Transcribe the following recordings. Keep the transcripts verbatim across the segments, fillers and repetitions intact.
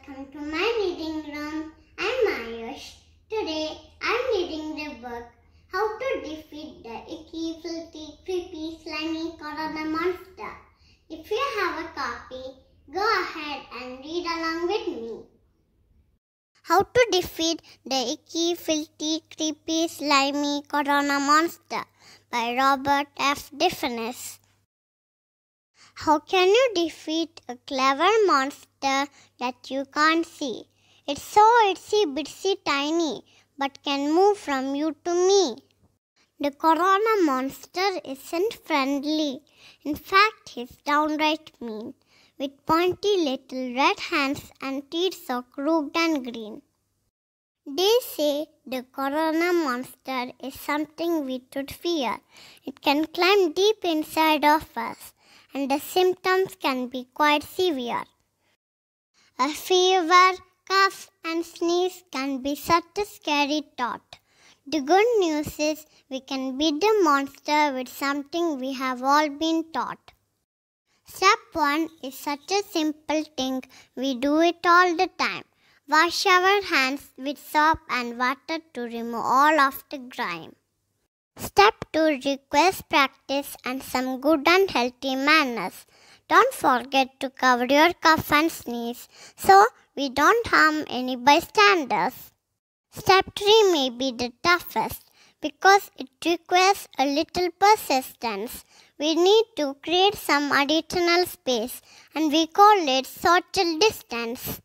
welcome to my reading room. I'm Aayush. Today I'm reading the book How to Defeat the Icky, Filthy, Creepy, Slimy CORONA Monster. If you have a copy, go ahead and read along with me. How to Defeat the Icky, Filthy, Creepy, Slimy CORONA Monster by Robert F. DeFinis. How can you defeat a clever monster that you can't see? It's so itsy bitsy tiny, but can move from you to me. The Corona monster isn't friendly. In fact, he's downright mean, with pointy little red hands and teeth so crooked and green. They say the Corona monster is something we should fear. It can climb deep inside of us, and the symptoms can be quite severe. A fever, cough, and sneeze can be such a scary thought. The good news is we can beat the monster with something we have all been taught. Step one is such a simple thing, we do it all the time. Wash our hands with soap and water to remove all of the grime. Step two requires practice and some good and healthy manners. Don't forget to cover your cough and sneeze so we don't harm any bystanders. Step three may be the toughest because it requires a little persistence. We need to create some additional space and we call it social distance.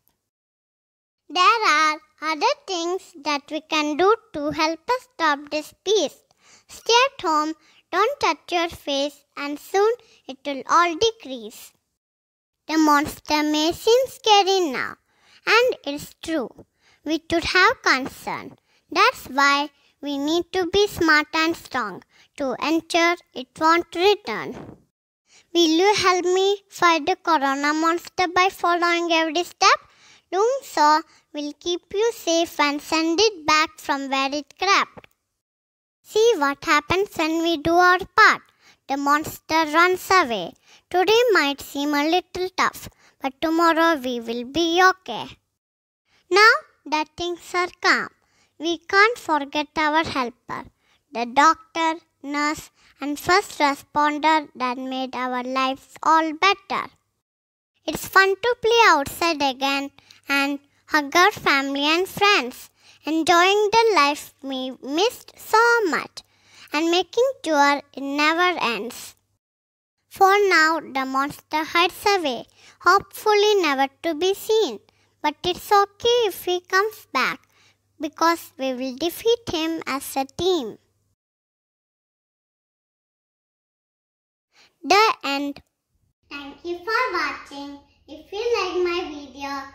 There are other things that we can do to help us stop this beast. Stay at home, don't touch your face, and soon it will all decrease. The monster may seem scary now, and it's true. We should have concern. That's why we need to be smart and strong to ensure it won't return. Will you help me fight the Corona monster by following every step? Doing so will keep you safe and send it back from where it crept. See what happens when we do our part. The monster runs away. Today might seem a little tough, but tomorrow we will be okay. Now that things are calm, we can't forget our helper, the doctor, nurse, and first responder that made our lives all better. It's fun to play outside again and hug our family and friends, enjoying the life we missed so much and making sure it never ends. For now, the monster hides away, hopefully never to be seen. But it's okay if he comes back because we will defeat him as a team. The end. Thank you for watching. If you like my video,